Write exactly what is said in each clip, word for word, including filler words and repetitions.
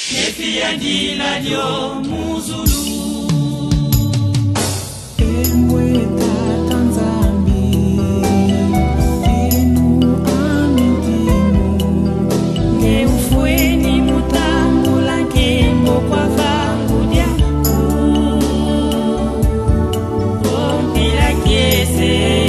Nefiandila dio muzulu. Emweta Tanzambi, enu amitimu, Ngeufweni mutambula kembo kwa vangu diaku. Ompila kiese.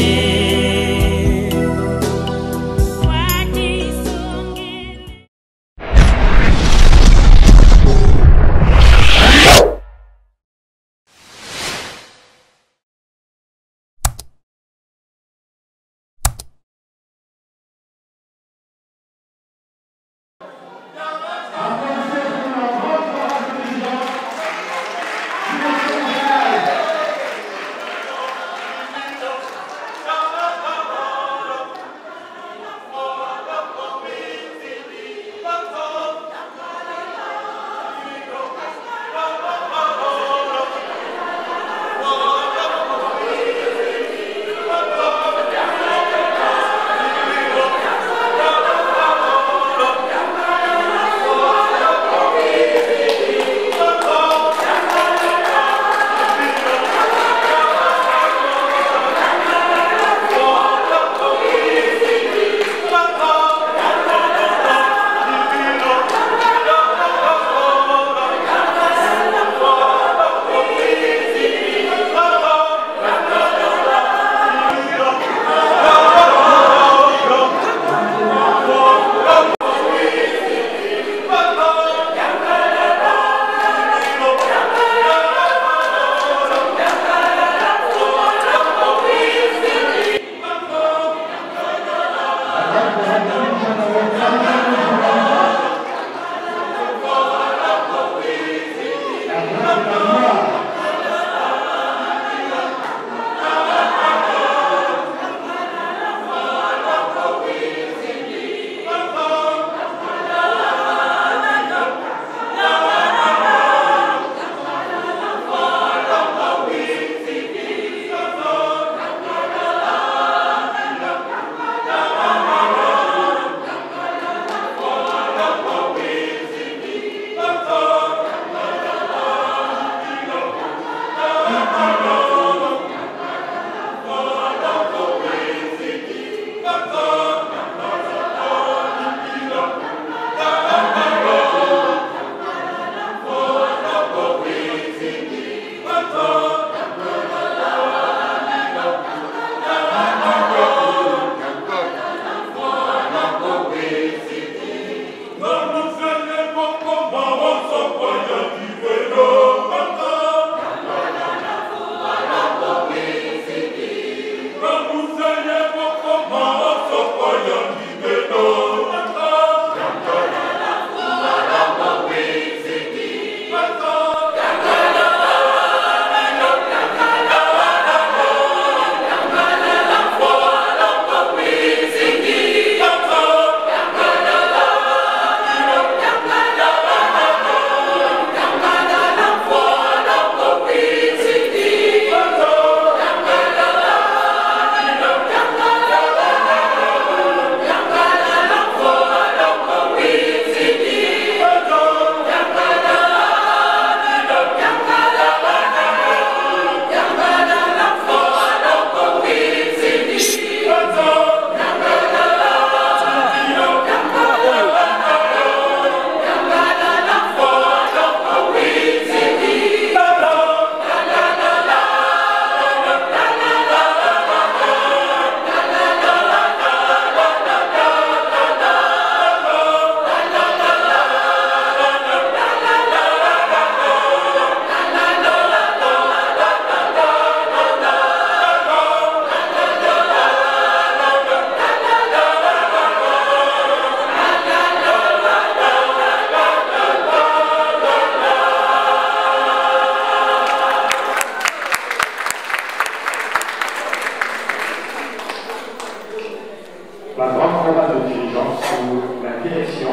la grande province de dirigeants sous la direction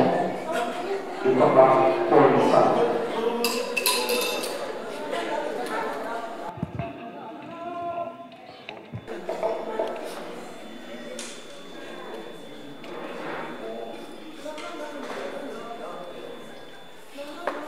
du papa Paul Sartre. Thank you.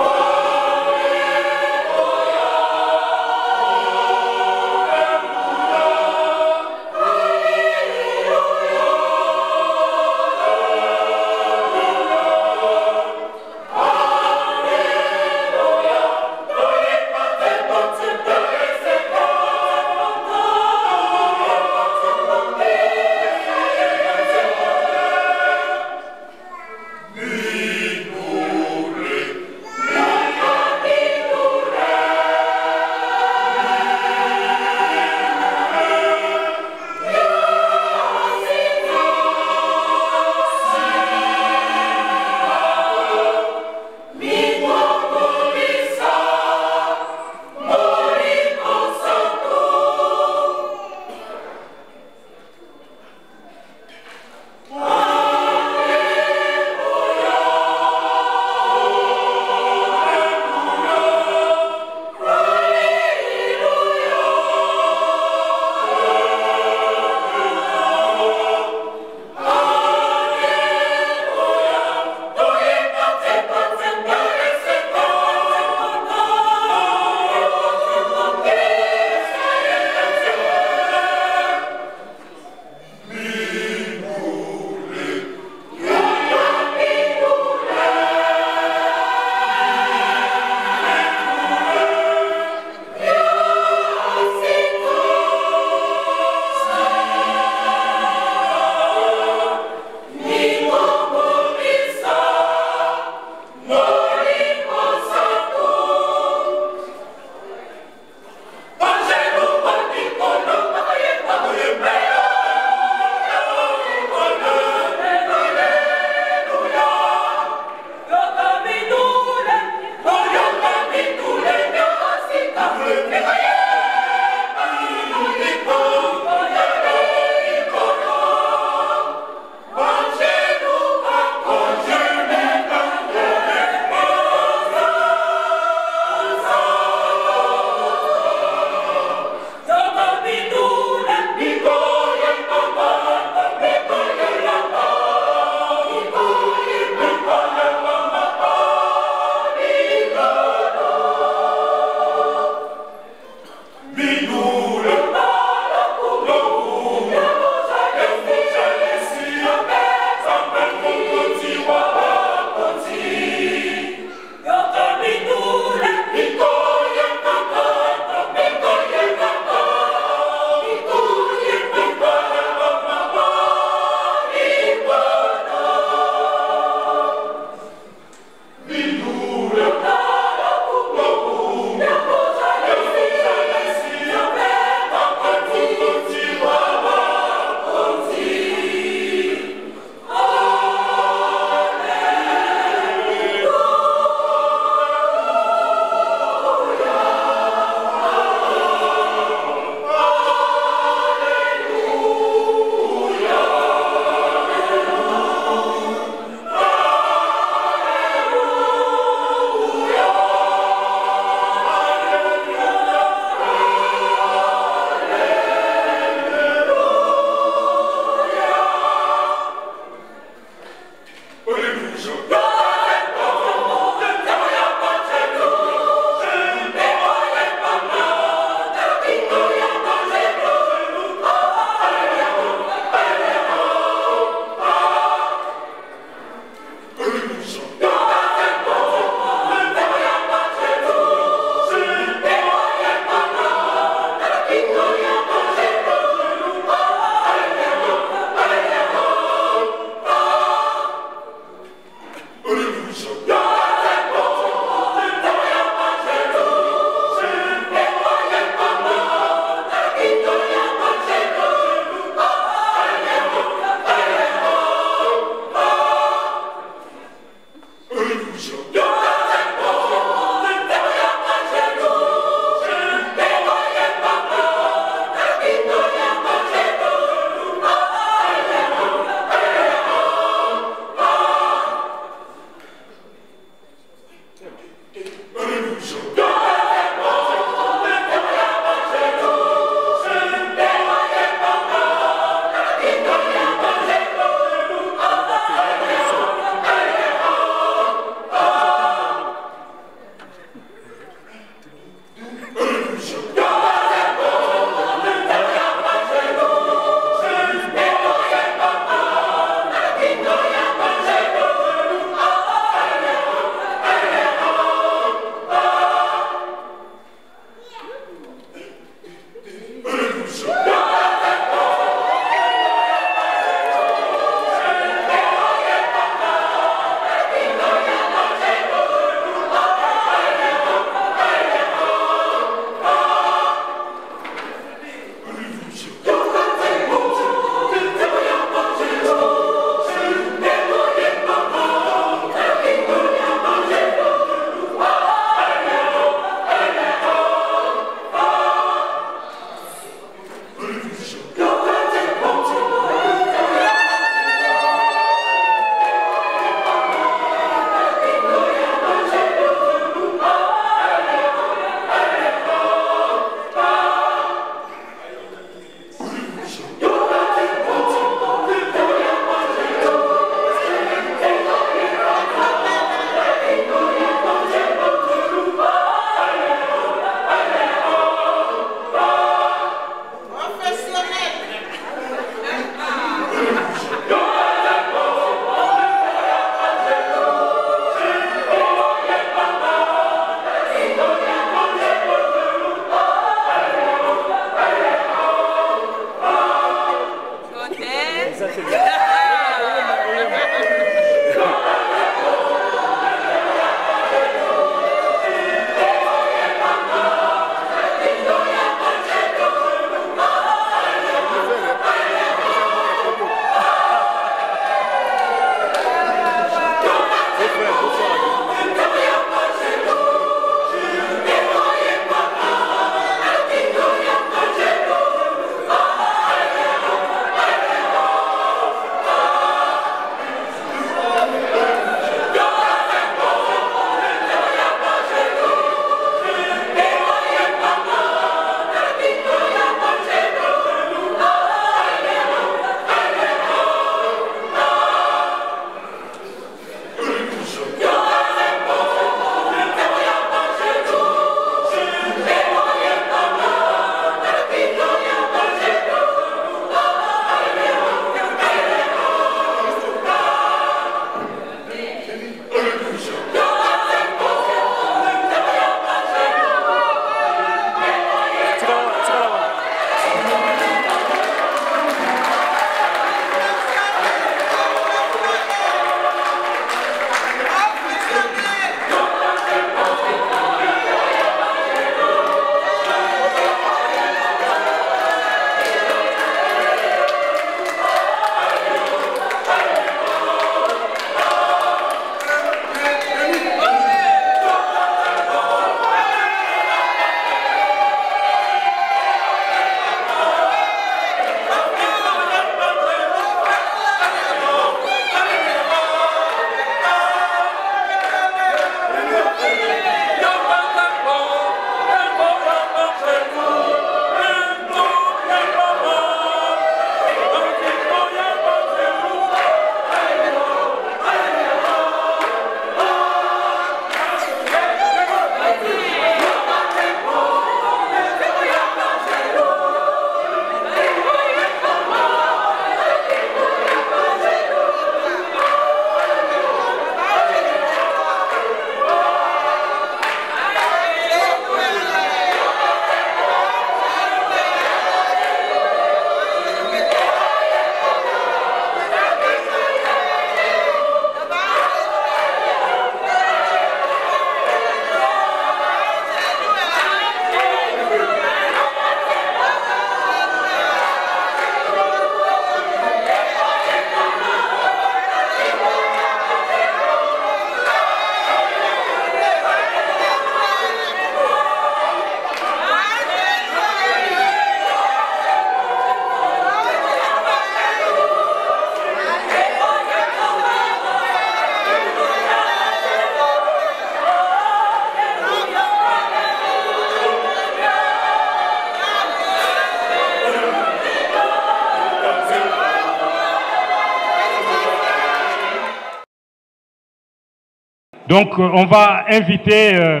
Donc on va inviter euh,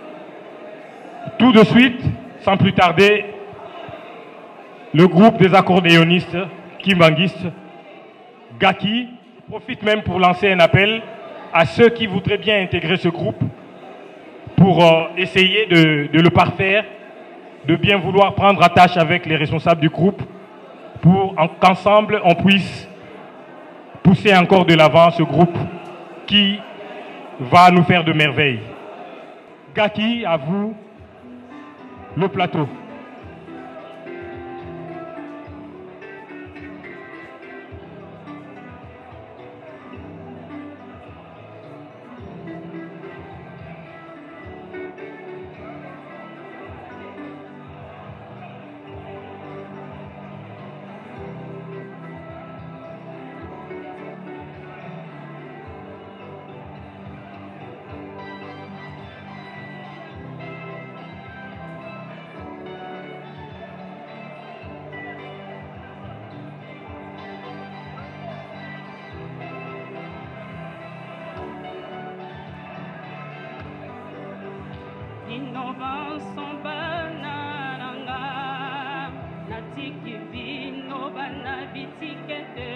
tout de suite, sans plus tarder, le groupe des accordéonistes kimbanguistes, Gaki. Je profite même pour lancer un appel à ceux qui voudraient bien intégrer ce groupe pour euh, essayer de, de le parfaire, de bien vouloir prendre attache avec les responsables du groupe pour qu'ensemble on puisse pousser encore de l'avant ce groupe qui va nous faire de merveilles. Gaki, à vous le plateau. Innovation banananga natiki vino bana bitikete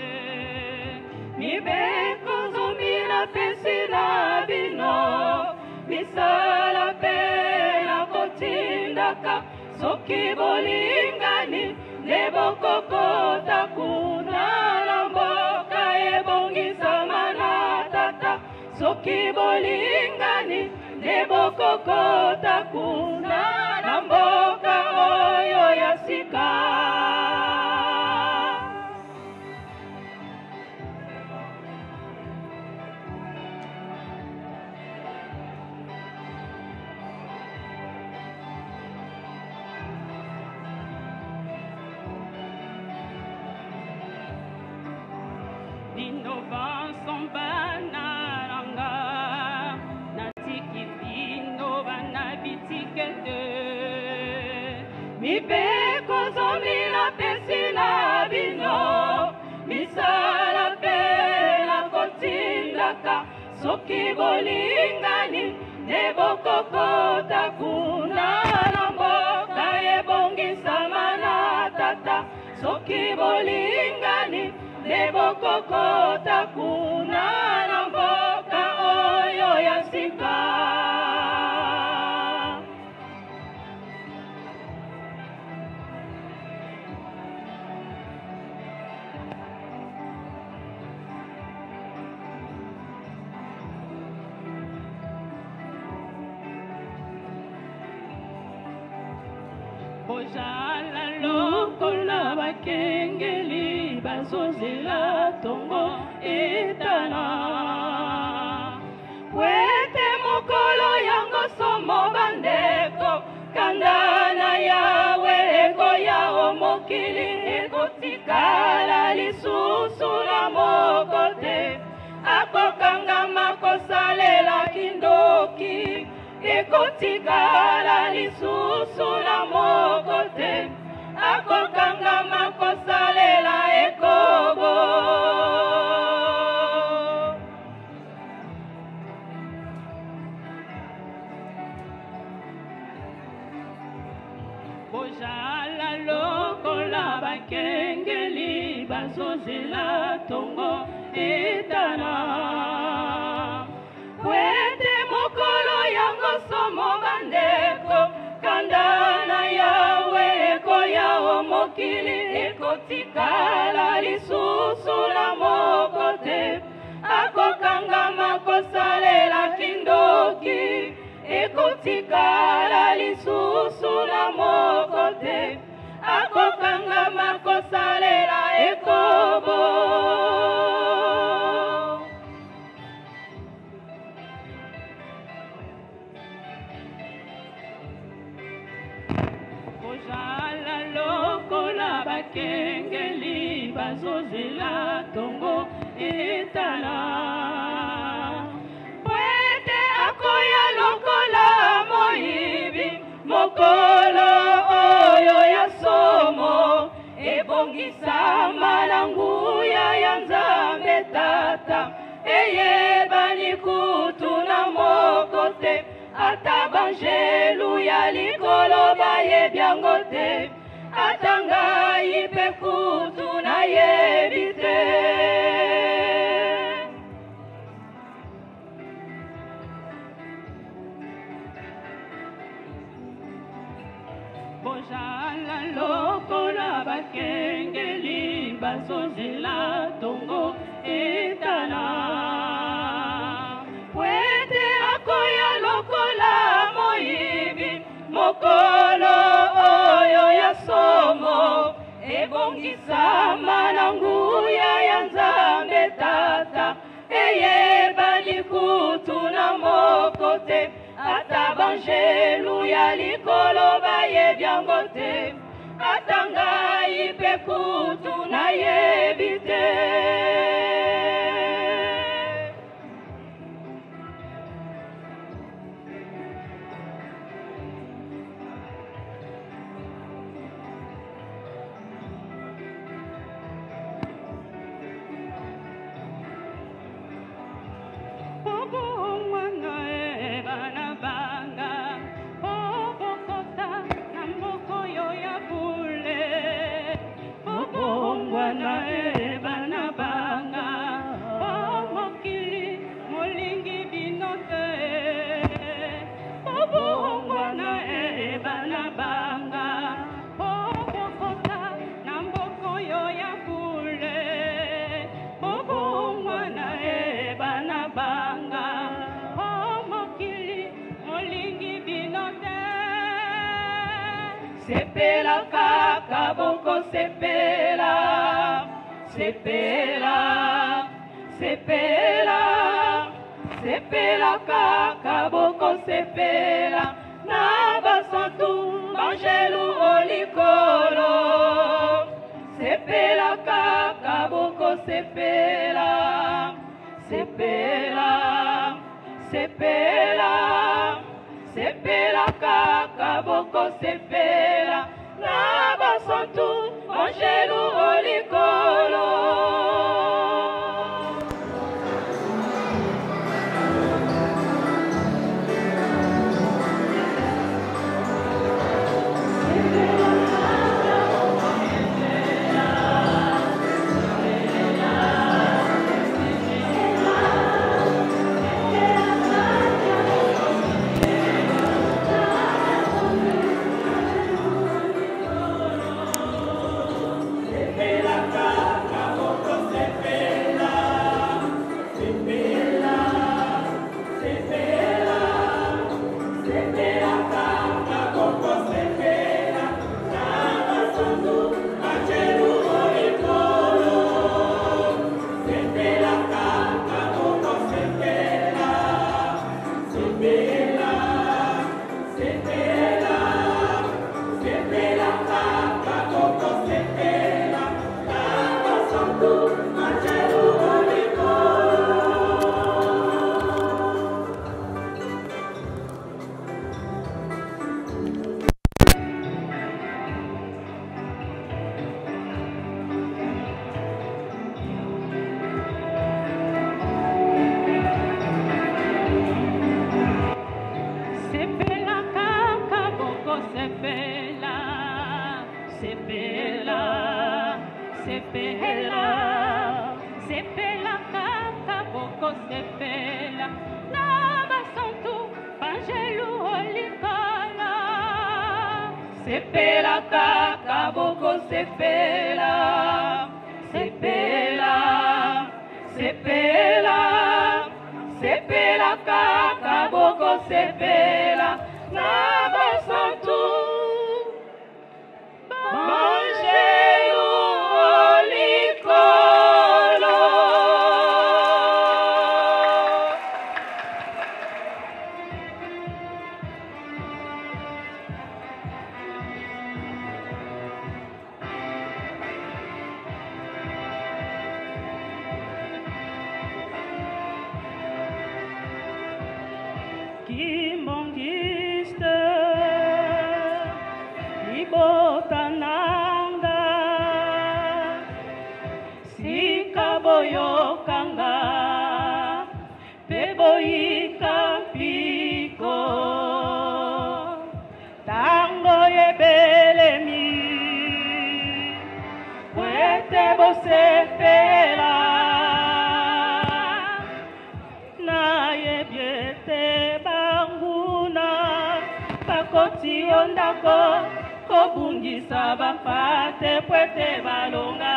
mibeko zomina pesina bino misala pela kotindaka soki bolingani nebokoko takuna soki bolingani nde bokokota kuna na mboka oyo ya sika. Bino banson banaranga natiki bino bana bitikete mibeko zomina pesina bino misala pena kotindaka soki bolingani ne bokokota kuna na mboka ebongisama na tata soki bolingani ne bokokota kuna na mboka oyo ya sika. Bojala lokola bakengeli bazozela tongo etana wete mokolo yango somo bandeko kandana yawe ekoya omokili ekotikala lisusu na moko te akokangama kosalela kindoki ekotikala lisusu na moko te akokangama kosalela ekobo. Bojala lokola bakengeli bazozela tongo etana wete mokolo yango somo bandeko kandana yawe ekoya omokili ekotikala lisusu na moko te akokangama kosalela kindoki ekotikala lisusu na moko te akokangama kosalela ekobo. Bojala lokola bakengeli bazozela tongo etala wete akoya lokola moyibi mokolo oyo ya somo ebongisama na nguya ya Nzambe tata eyebani kutu na moko te ata banjelu ya likolo bayebi yango te ata ngai mpe kutu nayebi te. Bojala lokola bakengeli bazozela tongo etana wete akoya lokola moyibi mokolo oyo ya somo ebongisama na nguya ya Nzambe tata eyebani kutu na moko te ata banjelu ya likolo bayebi yango te ata ngai mpe kutu nayebi te. Oh kaka boko sepela, sepela, sepela, sepela kaka boko sepela, na basantu bangelu olikolo, sepela kaka boko sepela, sepela, sepela, sepela kaka boko sepela, na basantu bangelu olikolo. Sepela kaka boko sepela, sepela, sepela, sepela kaka boko sepela, na basantu bangelu olikolo. Kimbangiste, ibotananga, sikaboyokanga, peboyika piko, tango yebelemi, kwete bosepela. Koti ondako kobungisa bapate pwete balonga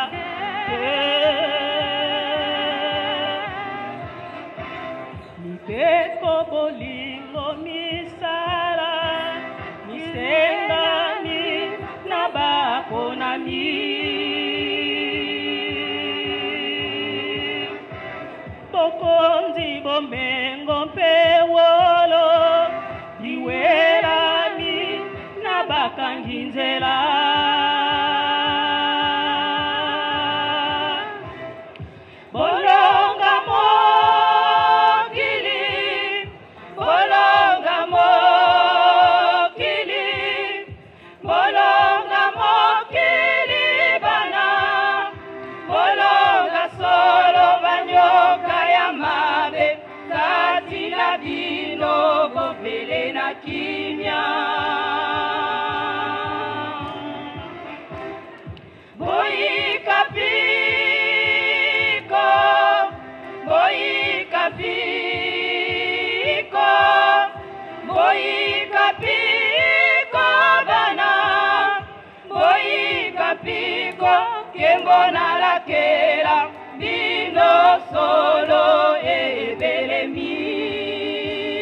mipeko bolingo misala misengani na bakonami bokonzi bomengo pewolo iwela bakanginzela bolonga mokili, bolonga mokili, bolonga mokili bana, bolonga solo banyoka ya mabe, kati na bino bopele na kimia. Boyika piko bana, boyika piko kengo na lakela, bino solo ebelemi.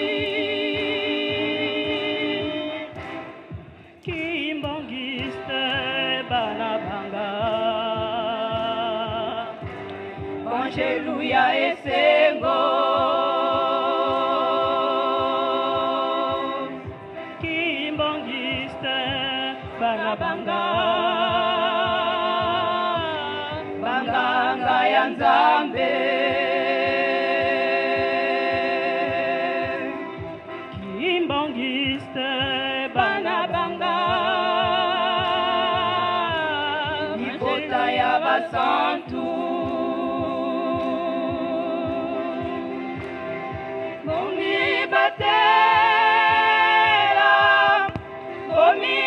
Kimbangiste, Angeluya esengo Kimbongiste bana banga banganga ya Nzambe Kimbongiste bana banga Ibota ya basantu Bomi batela Bomi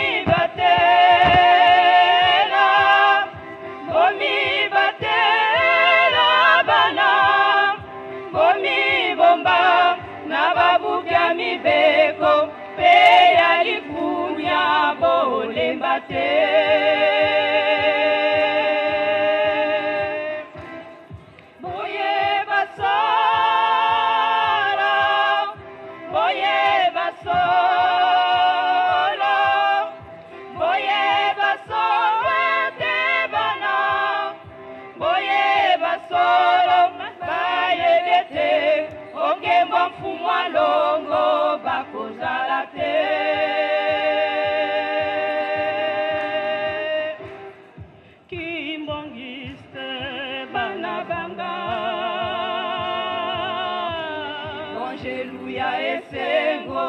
batela Bomi batela bana Bomi bomba na babuka mibeko pe ya likunya bolemba te Boye basala Boye basala Boye basala te bana Boye basala baye dete Ongembo mfumwa longo bakozala te Kimbongiste bana banga Angeluya esengo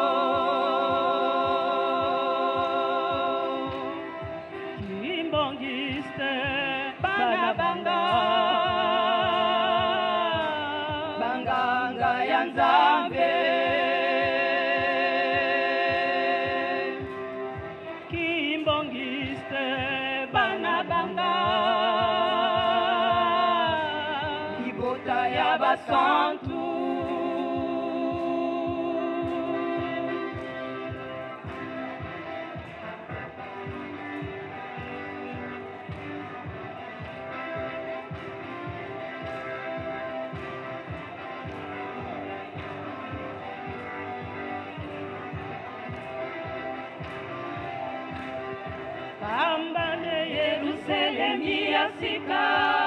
Kimbongiste bana banga Banganga ya Nzambe Kimbongiste bana banga Ibota ya basantu Kambane Yerusalemi ya sika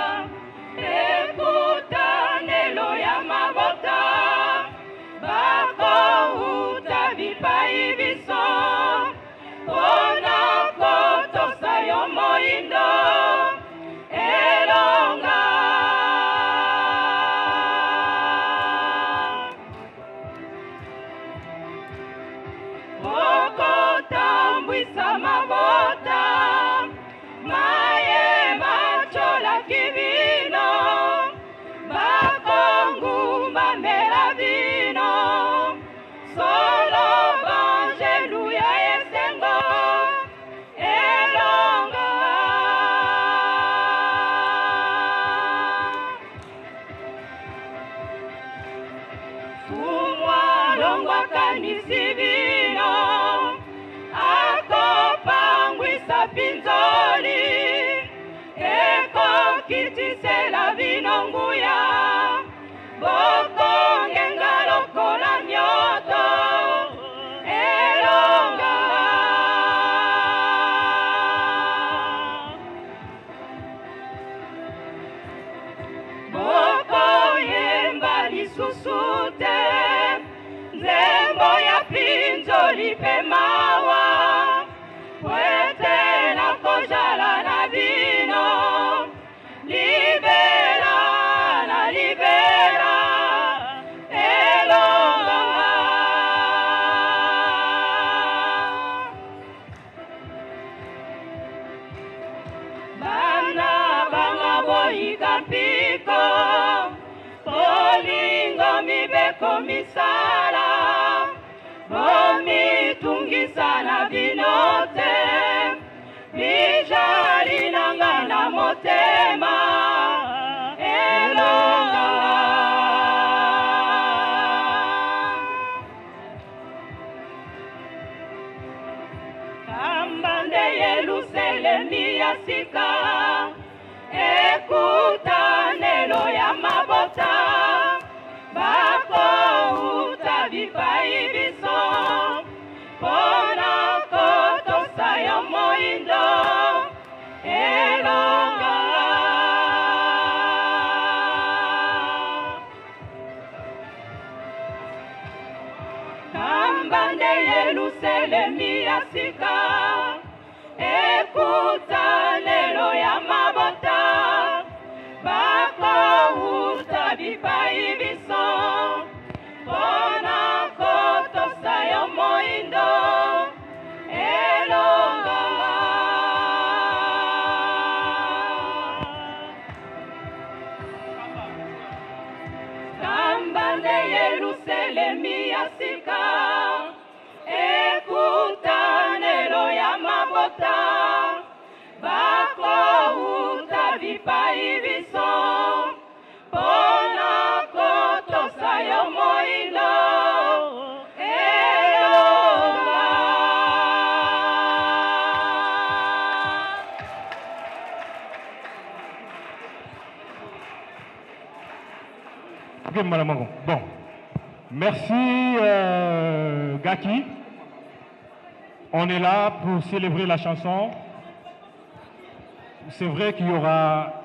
Ekutanelo ya mabota Bako uta bipai biso Kona kotosa yo moindo Elonga Oko tambwisa mabota Maye machola kivino Bakongu mamela vino Solo Angeluya esengo Elonga Fumwa longwa kanisi vino Akopangwisa pinzoli Eko kitisela vinonguya Boko ngenga lokola nyoto Elonga Boko yemba lisusute Zembo ya pinzoli pe mawa Kwete na kojala na vino Libera na libera Elonga Bana banga boyika piko Polingo mibeko misala Bomi tungisa na vinote Bijali nanga na motema Elonga Kambande Yerusalemi ya sika Ekutanelo ya mabota Bako uta bipai biso Pona ko Yerusalemi ya sika ekuta lelo ya mabota bakouta bipai biso mpona kotosa yo moindo elonga kambande Yerusalemi ya sika ekutanelo ya mabota bakouta bipai biso mpona kotosa yo moindo elonga Ok, Madame Magon. Bon. Merci, euh, Gaki. On est là pour célébrer la chanson. C'est vrai qu'il y aura